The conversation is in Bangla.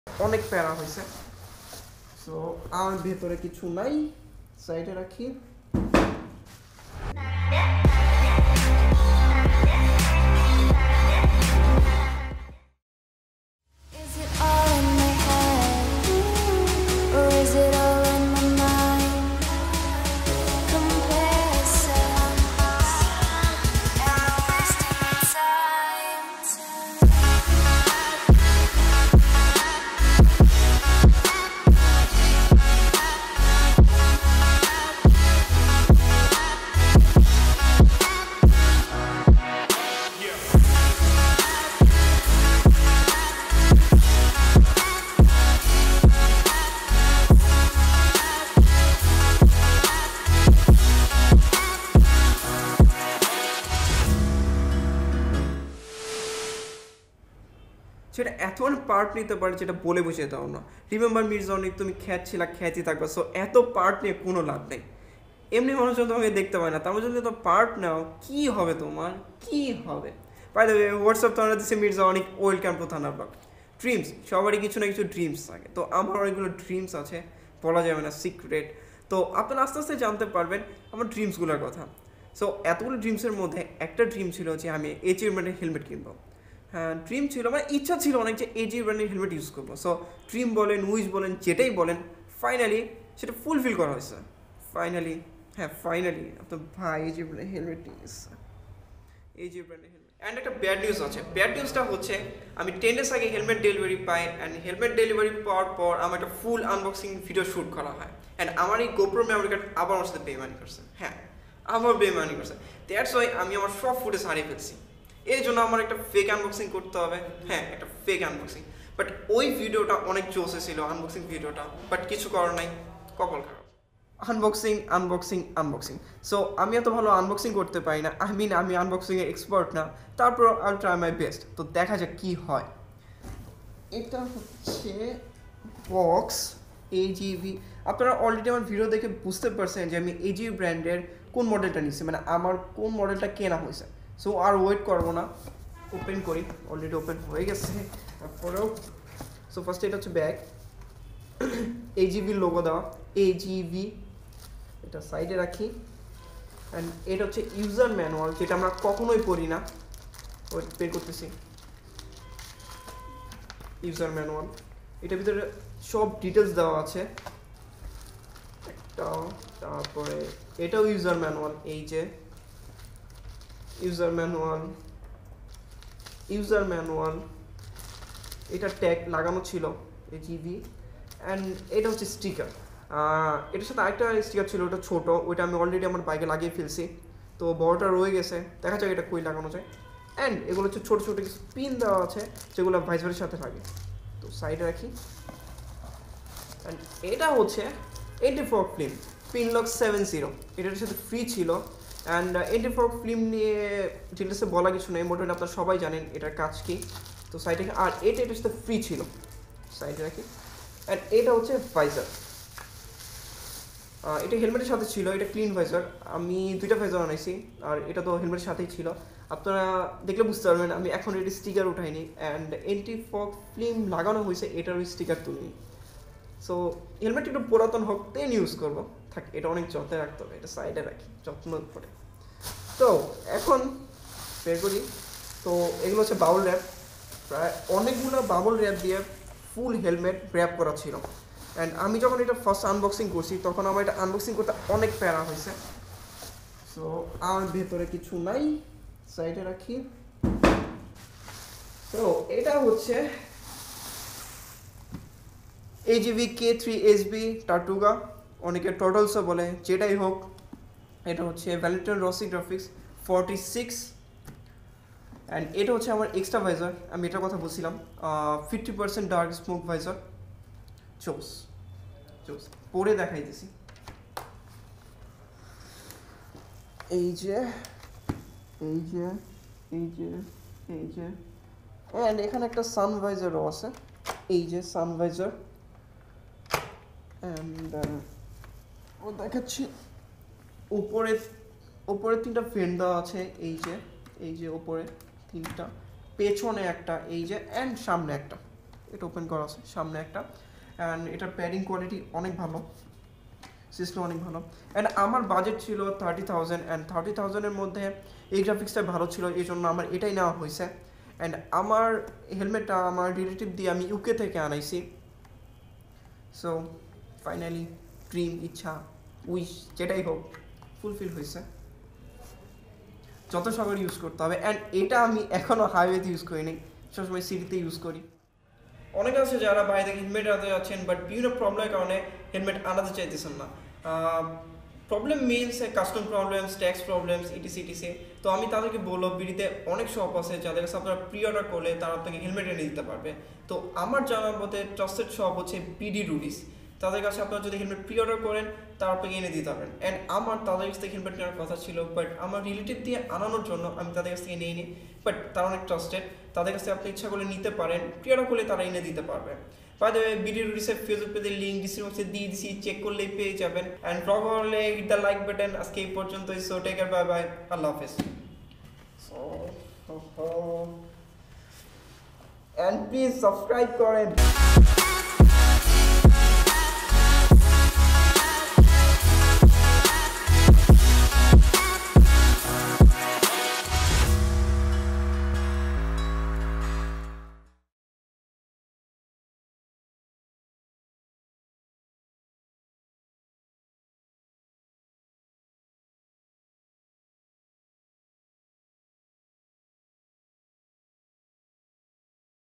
অনেক প্যারা হয়েছে। সো আর ভেতরে কিছু নাই, সাইডে রাখি। সেটা এত পার্ট নিতে পারে যেটা বলে বুঝে দাও না। রিমেম্বার মির্জা, অনেক তুমি খ্যাচই থাকবে। সো এত পার্ট নিয়ে কোনো লাভ নেই। এমনি মানুষজন তোমাকে দেখতে পায় না, তার যদি তো পার্ট নাও কী হবে, তোমার কী হবে? বাই দ্য ওয়ে, হোয়াটসঅ্যাপ তো দিচ্ছে মির্জা অনেক ওয়েলকাম টু থানা ব্লগ। ড্রিমস, সবারই কিছু না কিছু ড্রিমস থাকে। তো আমার অনেকগুলো ড্রিমস আছে, বলা যাবে না, সিক্রেট। তো আপনারা আস্তে আস্তে জানতে পারবেন আমার ড্রিমসগুলোর কথা। সো এতগুলো ড্রিমসের মধ্যে একটা ড্রিম ছিল যে আমি AGV ব্র্যান্ডের হেলমেট কিনবো। হ্যাঁ, ড্রিম ছিল, মানে ইচ্ছা ছিল অনেক যে AGV ব্র্যান্ডের হেলমেট ইউজ করবো। সো ড্রিম বলেন, উইশ বলেন, যেটাই বলেন, ফাইনালি সেটা ফুলফিল করা হয়েছে। ফাইনালি আপনার ভাই AGV ব্র্যান্ডের হেলমেট নিয়ে এসেছে। AGV ব্র্যান্ডের হেলমেট। অ্যান্ড একটা ব্যাড নিউজ আছে। ব্যাড নিউজটা হচ্ছে আমি 10 days আগে হেলমেট ডেলিভারি পাই। অ্যান্ড হেলমেট ডেলিভারি পাওয়ার পর আমার একটা ফুল আনবক্সিং ভিডিও শ্যুট করা হয়। অ্যান্ড আমার এই গোপ্রো মেমোরি কার্ড আবার আমার সাথে বেইমানি করছে। হ্যাঁ, আবার বেইমানি করছে। দ্যাটস ওয়াই আমি আমার সব ফুটেজ হারিয়ে ফেলছি। এই জন্য আমার একটা ফেক আনবক্সিং করতে হবে। হ্যাঁ, একটা ফেক আনবক্সিং। বাট ওই ভিডিওটা অনেক জোসে ছিল, আনবক্সিং ভিডিওটা। বাট কিছু করার নাই, কপাল খারাপ। আনবক্সিং। সো আমি এত ভালো আনবক্সিং করতে পারি না। আমি আনবক্সিংয়ের এক্সপার্ট না। তারপর আই ট্রাই মাই বেস্ট। তো দেখা যাক কী হয়। এটা হচ্ছে বক্স AGV। আপনারা অলরেডি আমার ভিডিও দেখে বুঝতে পারছেন যে আমি AGV ব্র্যান্ডের কোন মডেলটা নিচ্ছি, মানে আমার কোন মডেলটা কেনা হয়েছে। সো আর ওয়েট করবো না, ওপেন করি। অলরেডি ওপেন হয়ে গেছে। তারপরেও সো ফার্স্টে এটা হচ্ছে ব্যাগ, AGV লোগো দেওয়া, AGV। এটা সাইডে রাখি। অ্যান্ড এটা হচ্ছে ইউজার ম্যানুয়াল, যেটা আমরা কখনোই পড়ি না। ওয়েট, বের করতেছি। ইউজার ম্যানুয়াল, এটার ভিতরে সব ডিটেলস দেওয়া আছে একটা। তারপরে এটাও ইউজার ম্যানুয়াল, এই যে ইউজার ম্যানুয়াল। এটা ট্যাগ লাগানো ছিল AGV। অ্যান্ড এটা হচ্ছে স্টিকার। এটার সাথে আরেকটা স্টিকার ছিল, ওটা ছোটো, ওইটা আমি অলরেডি আমার বাইকে লাগিয়ে ফেলছি। তো বড়টা রয়ে গেছে, দেখা যাক এটা কই লাগানো যায়। অ্যান্ড এগুলো হচ্ছে ছোটো ছোটো কিছু পিন দেওয়া আছে, যেগুলো ভাইজারের সাথে লাগে। তো সাইডে রাখি। অ্যান্ড এটা হচ্ছে 84 ফিল্ম পিনলক 70। এটার সাথে ফ্রি ছিল। অ্যান্ড 84 ফিল্ম নিয়ে ডিটেলসে বলা কিছু নেই, মোটামুটি আপনারা সবাই জানেন এটার কাজ কী। তো সাইডে, আর এটার সাথে ফ্রি ছিল, সাইডে রাখি। অ্যান্ড এটা হচ্ছে ভাইজার। এটা হেলমেটের সাথে ছিল, এটা ক্লিন ভাইজার। আমি 2টা ভাইজার আনাইছি, আর এটা তো হেলমেটের সাথেই ছিল। আপনারা দেখলে বুঝতে পারবেন আমি এখন এটি স্টিকার উঠাইনি। অ্যান্ড 84 ফিল্ম লাগানো হয়েছে, এটার ওই স্টিকার তুলিনি। সো হেলমেট একটু পুরাতন হোক, দেন ইউজ করবো। থাক, এটা অনেক যত্নে রাখতে হবে, এটা সাইডে রাখি যত্ন করে। তো এখন বের করি। তো এগুলো হচ্ছে বাবল র্যাপ। প্রায় অনেকগুলো বাবল র্যাপ দিয়ে ফুল হেলমেট র্যাপ করা ছিল। অ্যান্ড আমি যখন এটা ফার্স্ট আনবক্সিং করছি, তখন আমার এটা আনবক্সিং করতে অনেক প্যারা হয়েছে। সো আর ভেতরে কিছু নাই, সাইডে রাখি। তো এটা হচ্ছে AGV K3 SV Tartaruga, অনেকে টর্টলসও বলে, যেটাই হোক। এটা হচ্ছে ভ্যালেন্টাইন রসি গ্রাফিক্স 46। অ্যান্ড এটা হচ্ছে আমার এক্সট্রা ভাইজার। আমি এটার কথা বলছিলাম, 50% ডার্ক স্মোক ভাইজার। চোস পরে দেখাইতেছি। এই যে অ্যান্ড এখানে একটা সান ভাইজারও আছে, এই যে সান ভাইজার। অ্যান্ড ও দেখাচ্ছি উপরে 3টা ফ্যান দেওয়া আছে, এই যে উপরে 3টা, পেছনে একটা, এই যে, অ্যান্ড সামনে একটা। এটা ওপেন করা আছে, সামনে একটা। অ্যান্ড এটার প্যাডিং কোয়ালিটি অনেক ভালো, সিস্টেম অনেক ভালো। অ্যান্ড আমার বাজেট ছিল 30,000, অ্যান্ড 30,000-এর মধ্যে এই গ্রাফিক্সটা ভালো ছিল, এই জন্য আমার এটাই নেওয়া হয়েছে। অ্যান্ড আমার হেলমেটটা আমার রিলেটিভ দিয়ে আমি ইউকে থেকে আনাইছি। সো ফাইনালি ড্রিম, ইচ্ছা, উইশ যেটাই হোক ফুলফিল হয়েছে। যত সবার ইউজ করতে হবে। অ্যান্ড এটা আমি এখনও হাইওয়েতে ইউজ করিনি, সবসময় সিটিতে ইউজ করি। অনেকে আছে যারা বাইরে থেকে হেলমেট আনতে যাচ্ছেন, বাট বিভিন্ন প্রবলেমের কারণে হেলমেট আনাতে চাইতেছেন না। Problem means custom problems, tax problems, etc. তো আমি তাদেরকে বলবো, বিডিতে অনেক শপ আছে যাদের কাছে আপনারা প্রি অর্ডার করলে তারা আপনাকে হেলমেট এনে দিতে পারবে। তো আমার জানার মতে ট্রাস্টেড শপ হচ্ছে বিডি রুডিস। তাদের কাছে আপনারা যদি হেলমেট প্রি অর্ডার করেন তারা আপনাকে এনে দিতে পারবেন। অ্যান্ড আমার তাদের কাছ থেকে হেলমেট নেওয়ার কথা ছিল, বাট আমার রিলেটিভ দিয়ে আনানোর জন্য আমি তাদের কাছ থেকে নিয়ে নিই। বাট তারা অনেক ট্রাস্টেড, তাদের কাছে আপনি ইচ্ছা করলে নিতে পারেন, প্রি অর্ডার করলে তারা এনে দিতে পারবে। বাই দ্য ওয়ে, বিডি রুডিসের ফেসবুক পেজের লিঙ্ক ডিসক্রিপশনে দিয়ে দিচ্ছি, চেক করলেই পেয়ে যাবেন। অ্যান্ড ব্লগ হলে হিট দ্য লাইক বাটন। আজকে এই পর্যন্তই। So take care, bye bye, আল্লাহ হাফেজ। অ্যান্ড প্লিজ সাবস্ক্রাইব করেন।